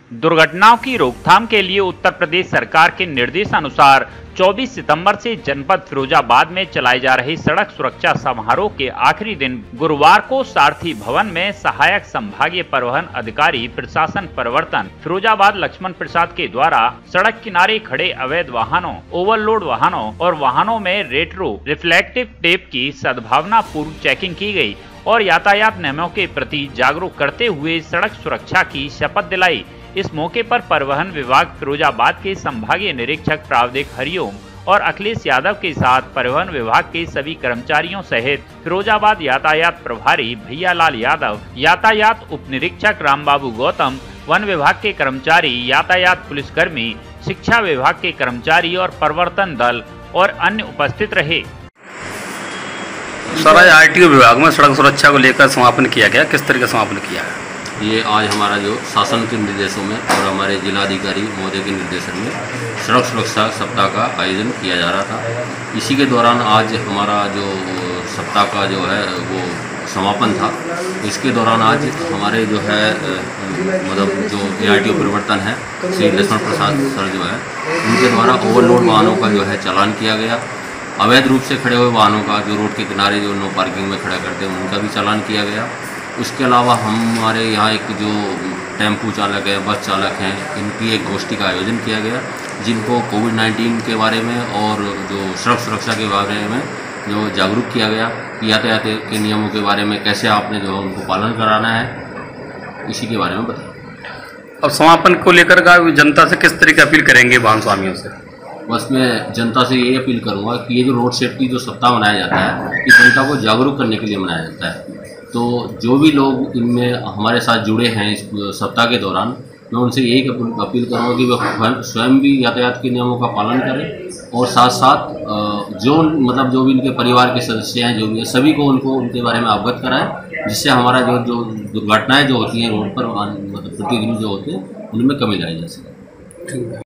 दुर्घटनाओं की रोकथाम के लिए उत्तर प्रदेश सरकार के निर्देशानुसार 24 सितंबर से जनपद फिरोजाबाद में चलाए जा रहे सड़क सुरक्षा समारोह के आखिरी दिन गुरुवार को सारथी भवन में सहायक संभागीय परिवहन अधिकारी प्रशासन परिवर्तन फिरोजाबाद लक्ष्मण प्रसाद के द्वारा सड़क किनारे खड़े अवैध वाहनों, ओवरलोड वाहनों और वाहनों में रेट्रो रिफ्लेक्टिव टेप की सद्भावना पूर्व चेकिंग की गई और यातायात नियमों के प्रति जागरूक करते हुए सड़क सुरक्षा की शपथ दिलाई। इस मौके पर परिवहन विभाग फिरोजाबाद के संभागीय निरीक्षक प्रावधिक हरिओम और अखिलेश यादव के साथ परिवहन विभाग के सभी कर्मचारियों सहित फिरोजाबाद यातायात प्रभारी भैयालाल यादव, यातायात उप निरीक्षक रामबाबू गौतम, वन विभाग के कर्मचारी, यातायात पुलिसकर्मी, शिक्षा विभाग के कर्मचारी और प्रवर्तन दल और अन्य उपस्थित रहे। सर, आज आरटीओ विभाग में सड़क सुरक्षा को लेकर समापन किया गया, किस तरह का समापन किया है? ये आज हमारा जो शासन के निर्देशों में और हमारे जिलाधिकारी महोदय के निर्देशन में सड़क सुरक्षा सप्ताह का आयोजन किया जा रहा था। इसी के दौरान आज हमारा जो सप्ताह का जो है वो समापन था। इसके दौरान आज हमारे जो है मतलब जो ARTO परिवर्तन है श्री लक्ष्मण प्रसाद सर जो है उनके द्वारा ओवरलोड वाहनों का जो है चालान किया गया। अवैध रूप से खड़े हुए वाहनों का जो रोड के किनारे जो नो पार्किंग में खड़ा करते हैं उनका भी चालान किया गया। उसके अलावा हमारे यहाँ एक जो टेम्पू चालक है, बस चालक हैं, इनकी एक गोष्ठी का आयोजन किया गया जिनको कोविड-19 के बारे में और जो सड़क सुरक्षा के बारे में जो जागरूक किया गया, यातायात के नियमों के बारे में कैसे आपने जो है उनको पालन कराना है, इसी के बारे में बताया। अब समापन को लेकर का जनता से किस तरह की अपील करेंगे वाहन स्वामियों से? बस मैं जनता से ये अपील करूँगा कि ये जो रोड सेफ्टी जो सप्ताह मनाया जाता है, इस जनता को जागरूक करने के लिए मनाया जाता है। तो जो भी लोग इनमें हमारे साथ जुड़े हैं इस सप्ताह के दौरान, मैं उनसे यही अपील करूँगा कि वे स्वयं भी यातायात के नियमों का पालन करें और साथ साथ जो भी इनके परिवार के सदस्य हैं, जो भी है, सभी को उनके बारे में अवगत कराएं, जिससे हमारा जो दुर्घटनाएँ जो होती हैं रोड पर मतलब प्रतिदिन जो होते हैं उनमें कमी लाई जा सके।